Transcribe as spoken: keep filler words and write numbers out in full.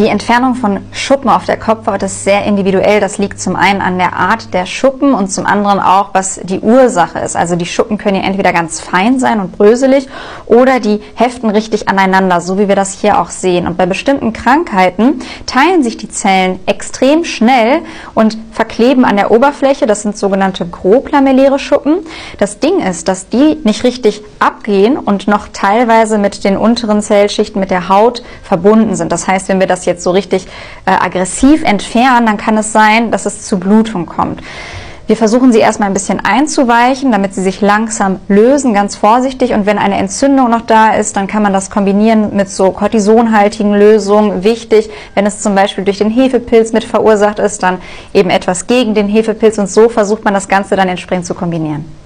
Die Entfernung von Schuppen auf der Kopfhaut ist sehr individuell. Das liegt zum einen an der Art der Schuppen und zum anderen auch, was die Ursache ist. Also die Schuppen können ja entweder ganz fein sein und bröselig oder die heften richtig aneinander, so wie wir das hier auch sehen. Und bei bestimmten Krankheiten teilen sich die Zellen extrem schnell und verkleben an der Oberfläche. Das sind sogenannte groblamelläre Schuppen. Das Ding ist, dass die nicht richtig abgehen und noch teilweise mit den unteren Zellschichten, mit der Haut verbunden sind. Das heißt, wenn wir das jetzt so richtig äh, aggressiv entfernen, dann kann es sein, dass es zu Blutung kommt. Wir versuchen sie erstmal ein bisschen einzuweichen, damit sie sich langsam lösen, ganz vorsichtig. Und wenn eine Entzündung noch da ist, dann kann man das kombinieren mit so kortisonhaltigen Lösungen. Wichtig, wenn es zum Beispiel durch den Hefepilz mit verursacht ist, dann eben etwas gegen den Hefepilz. Und so versucht man das Ganze dann entsprechend zu kombinieren.